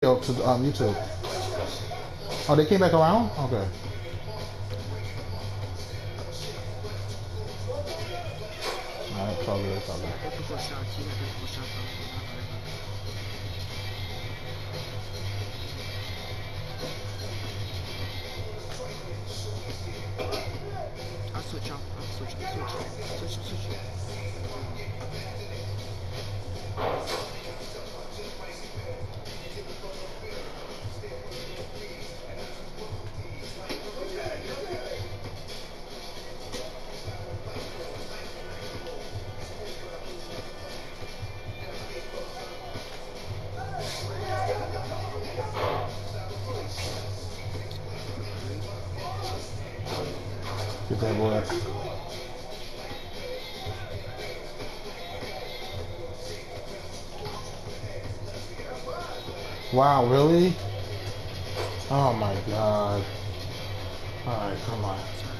Yo, to YouTube. Oh, they came back around? Okay. Alright, it's all good, it's all good. Difficult shots, you got difficult shots on me, not worry about that. I'll switch off, switch. Get that boy. Wow, really? Oh my god. Alright, come on.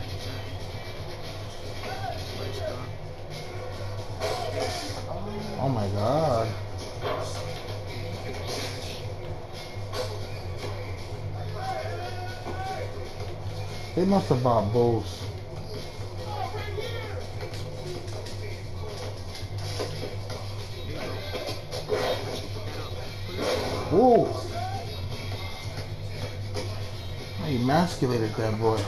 Oh my god. They must have bought both. Whoa! I emasculated that boy.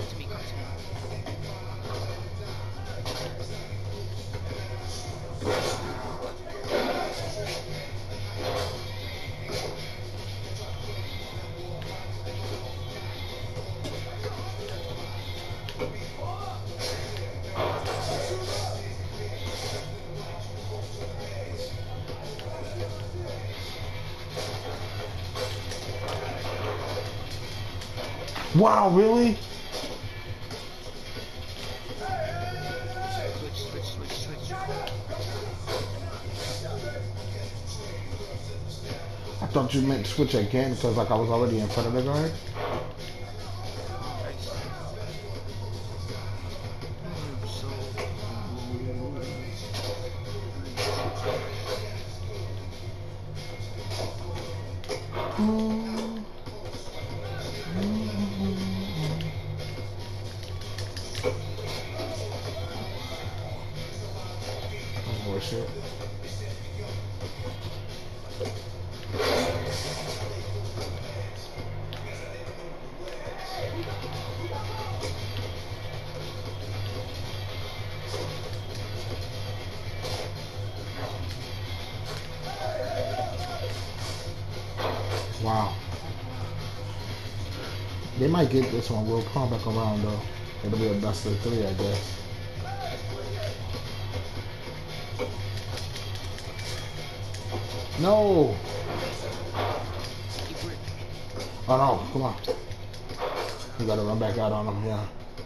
Wow, really? Switch. I thought you meant switch again because like I was already in front of the guard. Bullshit. Wow. They might get this one. We'll come back around though. It'll be a best of three, I guess. No! Oh no, come on. You gotta run back out on them, yeah.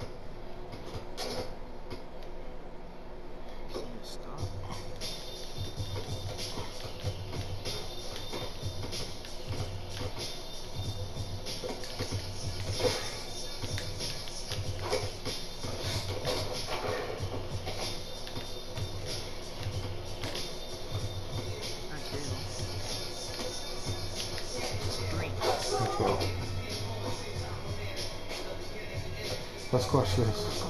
Let's go. Let's crush this.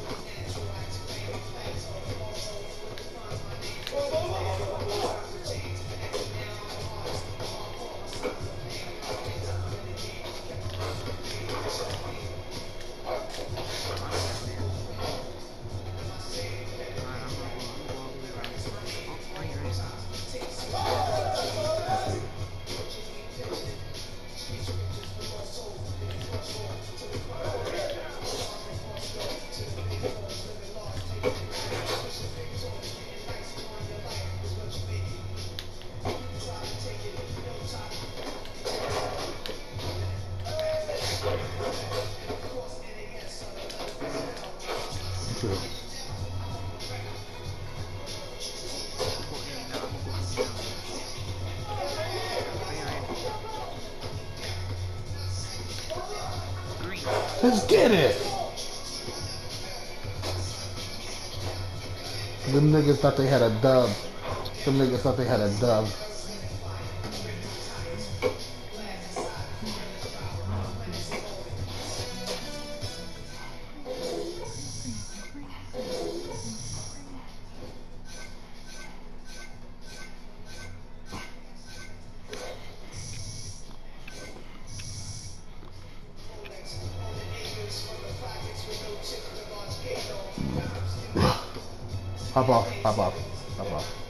True. Let's get it! Them niggas thought they had a dub. Them niggas thought they had a dub. Hop off, hop off, hop off.